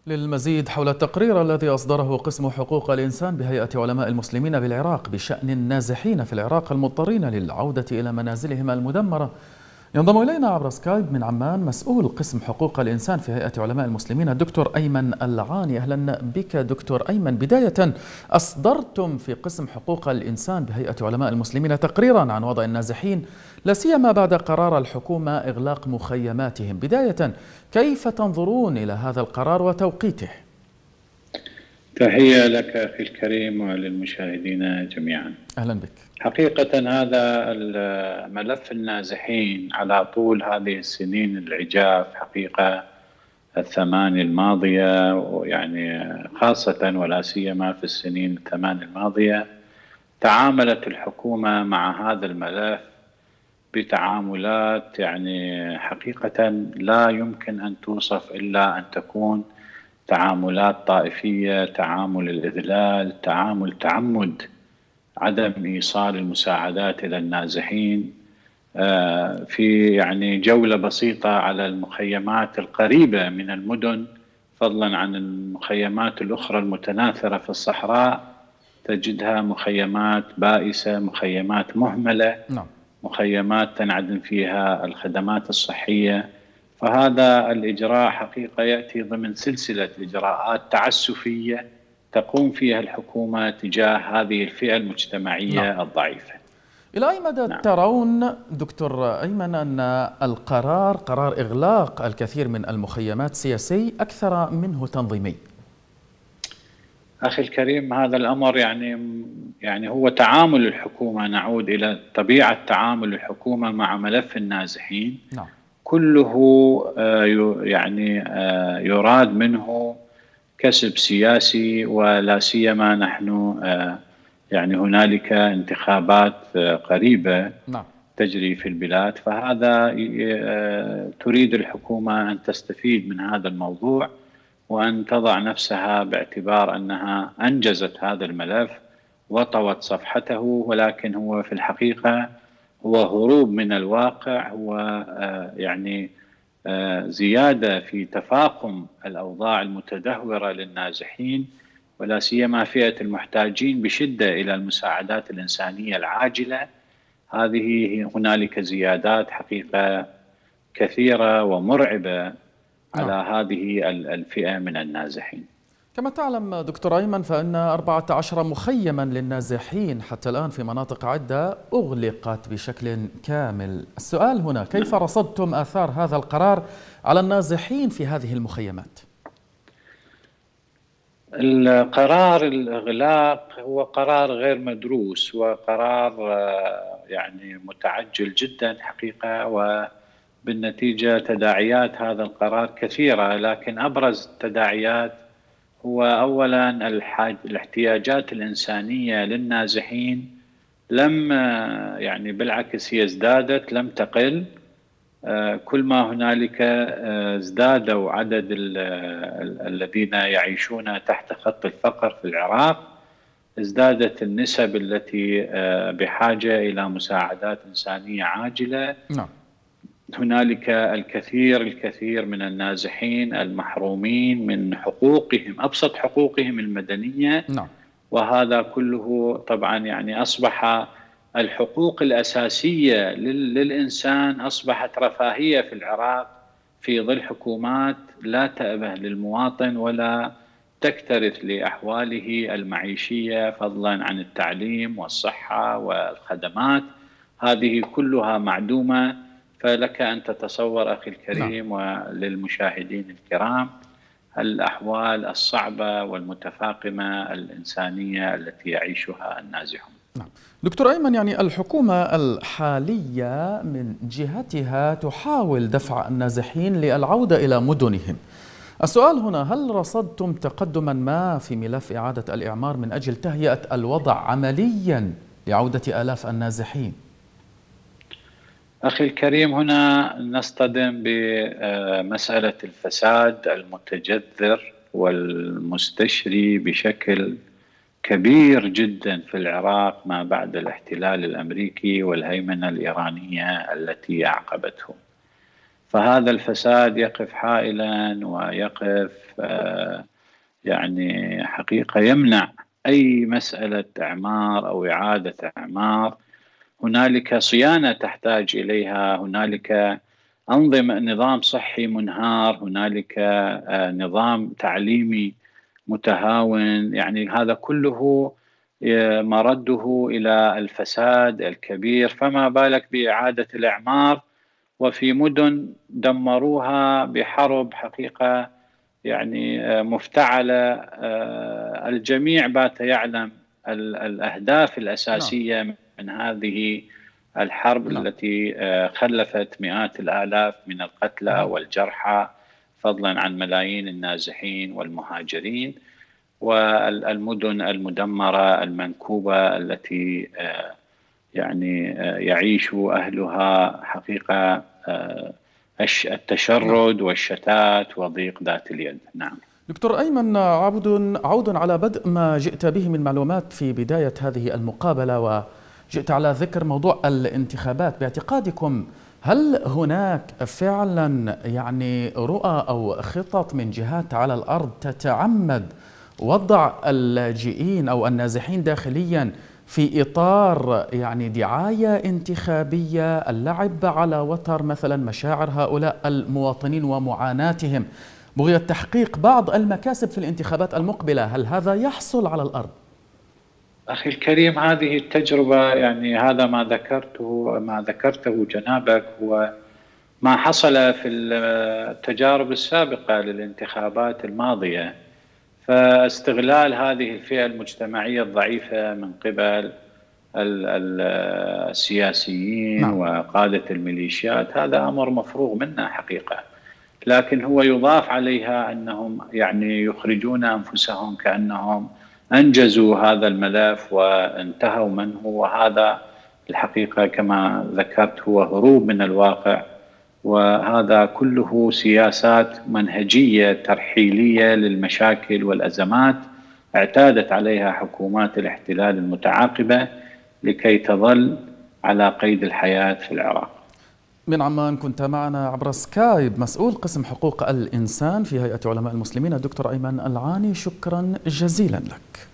للمزيد حول التقرير الذي أصدره قسم حقوق الإنسان بهيئة علماء المسلمين بالعراق بشأن النازحين في العراق المضطرين للعودة إلى منازلهم المدمرة، ينضم إلينا عبر سكايب من عمان مسؤول قسم حقوق الإنسان في هيئة علماء المسلمين الدكتور أيمن العاني. أهلا بك دكتور أيمن. بداية، أصدرتم في قسم حقوق الإنسان بهيئة علماء المسلمين تقريرا عن وضع النازحين لا سيما بعد قرار الحكومة إغلاق مخيماتهم. بداية، كيف تنظرون إلى هذا القرار وتوقيته؟ تحية لك أخي الكريم وللمشاهدين جميعا. أهلا بك. حقيقة هذا ملف النازحين على طول هذه السنين العجاف حقيقة الثمان الماضية، يعني خاصة ولا سيما في السنين الثمان الماضية تعاملت الحكومة مع هذا الملف بتعاملات يعني حقيقة لا يمكن أن توصف إلا أن تكون تعاملات طائفية، تعامل الإذلال، تعمد عدم إيصال المساعدات إلى النازحين. في يعني جولة بسيطة على المخيمات القريبة من المدن فضلا عن المخيمات الأخرى المتناثرة في الصحراء تجدها مخيمات بائسة، مخيمات مهملة، مخيمات تنعدم فيها الخدمات الصحية. فهذا الإجراء حقيقة يأتي ضمن سلسلة إجراءات تعسفية تقوم فيها الحكومة تجاه هذه الفئة المجتمعية الضعيفة. إلى أي مدى ترون دكتور أيمن أن قرار إغلاق الكثير من المخيمات سياسي أكثر منه تنظيمي؟ أخي الكريم، هذا الأمر يعني هو تعامل الحكومة، نعود إلى طبيعة تعامل الحكومة مع ملف النازحين. كله يعني يراد منه كسب سياسي، ولا سيما نحن يعني هنالك انتخابات قريبة تجري في البلاد، فهذا تريد الحكومة أن تستفيد من هذا الموضوع وأن تضع نفسها باعتبار أنها أنجزت هذا الملف وطوت صفحته، ولكن هو في الحقيقة هو هروب من الواقع، هو يعني زيادة في تفاقم الأوضاع المتدهورة للنازحين، ولا سيما فئة المحتاجين بشدة إلى المساعدات الإنسانية العاجلة. هذه هنالك زيادات حقيقة كثيرة ومرعبة على هذه الفئة من النازحين. كما تعلم دكتور أيمن فإن 14 مخيما للنازحين حتى الآن في مناطق عدة أغلقت بشكل كامل. السؤال هنا، كيف رصدتم آثار هذا القرار على النازحين في هذه المخيمات؟ القرار الإغلاق هو قرار غير مدروس وقرار يعني متعجل جدا حقيقة، وبالنتيجة تداعيات هذا القرار كثيرة، لكن أبرز التداعيات هو أولا الاحتياجات الإنسانية للنازحين لم يعني بالعكس هي ازدادت لم تقل. كل ما هنالك ازدادوا عدد الذين يعيشون تحت خط الفقر في العراق، ازدادت النسب التي بحاجة إلى مساعدات إنسانية عاجلة. هنالك الكثير من النازحين المحرومين من حقوقهم، أبسط حقوقهم المدنية. وهذا كله طبعا يعني أصبح الحقوق الأساسية للإنسان أصبحت رفاهية في العراق في ظل حكومات لا تأبه للمواطن ولا تكترث لأحواله المعيشية، فضلا عن التعليم والصحة والخدمات، هذه كلها معدومة. فلك أن تتصور أخي الكريم وللمشاهدين الكرام الأحوال الصعبة والمتفاقمة الإنسانية التي يعيشها النازحون. دكتور أيمن، يعني الحكومة الحالية من جهتها تحاول دفع النازحين للعودة إلى مدنهم. السؤال هنا، هل رصدتم تقدما ما في ملف إعادة الإعمار من أجل تهيئة الوضع عمليا لعودة آلاف النازحين؟ أخي الكريم، هنا نصطدم بمسألة الفساد المتجذر والمستشري بشكل كبير جدا في العراق ما بعد الاحتلال الأمريكي والهيمنة الإيرانية التي أعقبته. فهذا الفساد يقف حائلا ويقف يعني حقيقة يمنع أي مسألة إعمار أو إعادة إعمار. هنالك صيانة تحتاج إليها، هنالك نظام صحي منهار، هنالك نظام تعليمي متهاون، يعني هذا كله مرده إلى الفساد الكبير، فما بالك بإعادة الإعمار وفي مدن دمروها بحرب حقيقة يعني مفتعلة. الجميع بات يعلم الأهداف نعم. الأساسية من هذه الحرب نعم. التي خلفت مئات الآلاف من القتلى والجرحى، فضلا عن ملايين النازحين والمهاجرين، والمدن المدمرة المنكوبة التي يعني يعيش أهلها حقيقة التشرد والشتات وضيق ذات اليد. نعم دكتور أيمن، عود على بدء ما جئت به من معلومات في بداية هذه المقابلة، وجئت على ذكر موضوع الانتخابات. باعتقادكم هل هناك فعلا يعني رؤى أو خطط من جهات على الأرض تتعمد وضع اللاجئين أو النازحين داخليا في إطار يعني دعاية انتخابية، اللعب على وتر مثلا مشاعر هؤلاء المواطنين ومعاناتهم بغية تحقيق بعض المكاسب في الانتخابات المقبلة؟ هل هذا يحصل على الأرض؟ أخي الكريم، هذه التجربة يعني هذا ما ذكرته جنابك هو ما حصل في التجارب السابقة للانتخابات الماضية. فاستغلال هذه الفئة المجتمعية الضعيفة من قبل السياسيين وقادة الميليشيات هذا أمر مفروغ منه حقيقة، لكن هو يضاف عليها أنهم يعني يخرجون أنفسهم كأنهم أنجزوا هذا الملف وانتهوا منه، وهذا الحقيقة كما ذكرت هو هروب من الواقع، وهذا كله سياسات منهجية ترحيلية للمشاكل والأزمات اعتادت عليها حكومات الاحتلال المتعاقبة لكي تظل على قيد الحياة في العراق. من عمان كنت معنا عبر سكايب مسؤول قسم حقوق الإنسان في هيئة علماء المسلمين الدكتور أيمن العاني، شكرا جزيلا لك.